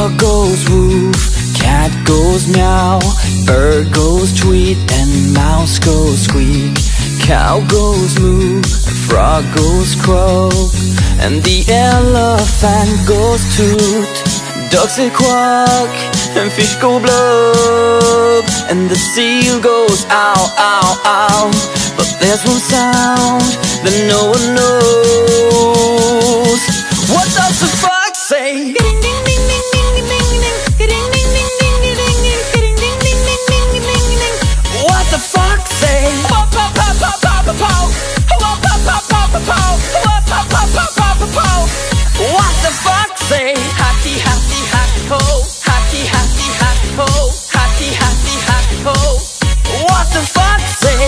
Dog goes woof, cat goes meow, bird goes tweet, and mouse goes squeak. Cow goes moo, frog goes croak, and the elephant goes toot. Ducks say quack, and fish go blub, and the seal goes ow, ow, ow. But there's one sound that no one knows. What does the fox say? What the fox say? What the fox say? Happy, happy, happy ho. Happy, happy, happy ho. Happy, happy, happy ho. What the fox say?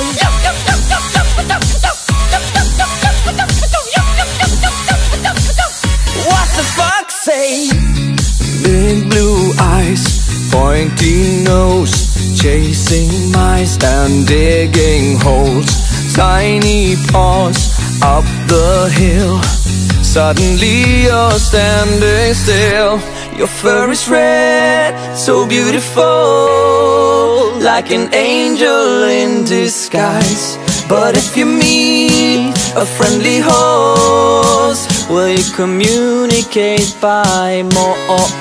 What the fox say? Big blue eyes, pointy nose, chasing mice and digging holes. Tiny paws up the hill. Suddenly you're standing still. Your fur is red, so beautiful, like an angel in disguise. But if you meet a friendly horse, will you communicate by more?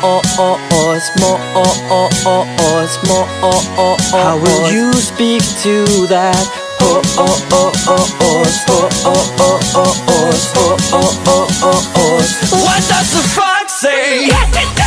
How will you speak to that horse? What does the fox say?